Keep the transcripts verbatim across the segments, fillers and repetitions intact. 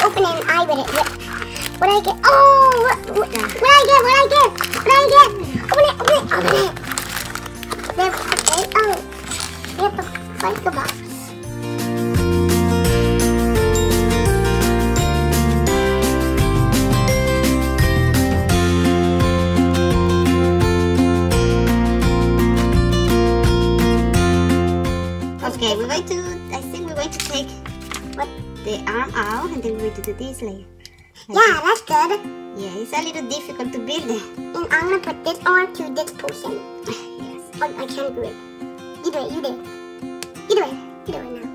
open an eye with it. What did I get? Oh, what, what, what did I get? What did I get? What did I get? Open it, open it, open it. There, okay, oh. We have to fight the box. Okay, we're going to, I think we're going to take what the arm out and then we're going to do this layer. Like Yeah, this. that's good. Yeah, it's a little difficult to build it. And I'm gonna put this on to this portion. Yes. Oh, I can't do it. You do it, you do it. You do it, you do it now.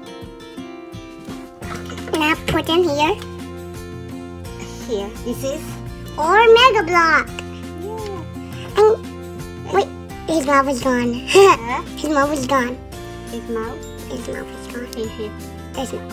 Now put them here. Here, this is. Or Mega Block. Yeah. And, wait, his mouth is gone. Huh? His mouth is gone. His mouth. His mouth is gone. Here, here. There's no.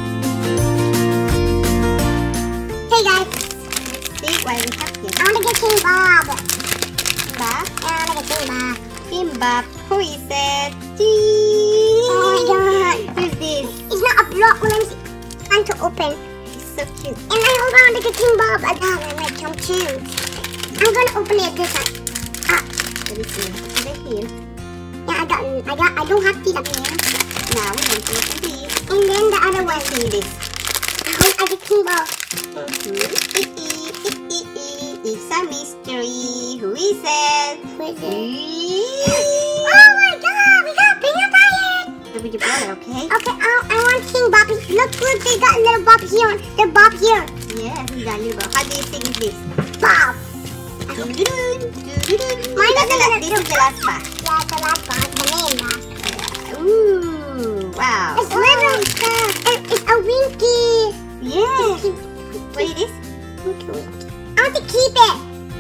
Hey guys, See what we have here. I wanna get King Bob. Bob. I wanna get King Bob. Kimbap. Who is it? Oh my god. Who is this? It's not a block. Well, I'm trying to open. He's so cute. And I hold on to get King Bob. I got it like Chum Chum. I'm gonna open it this time. Ah. Let me see. Over here. Yeah, I got, I got, I don't have these up here. Now we're going to open this. And then the other one. See this. I hope I get King Bob. It's a mystery. Who is it? Who is it? Oh Oh my god, we got peanut butter. with your brother, okay? Okay, I, I want King Bobby. Look, look, they got a little Bob here. They're Bob here. Yeah, we got little. How do you think is this? Bob. Doo-doo-doo, doo-doo-doo. Mine That's the doesn't last- This is the last part. Yeah, the last Bob, the main Bob. Ooh, wow. It's little stuff. And it's a Winky. Yeah. What it is? Winky, Winky. I want to keep it.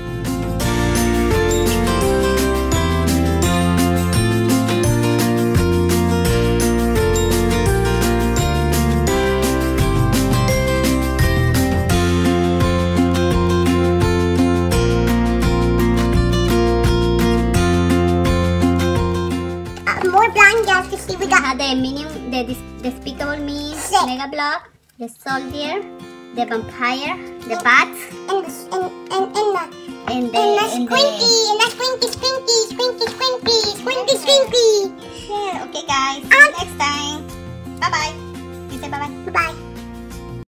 More blind guys to see we We got have the minion, the dis Despicable Me, Six. Mega Block, the Soldier, the Vampire, the Bat, and the and and and the and the and the and squinky and the squinky squinky squinky squinky squinky squinky. Yeah. Okay, guys. See Um, you next time. Bye bye. You say bye bye. Bye bye.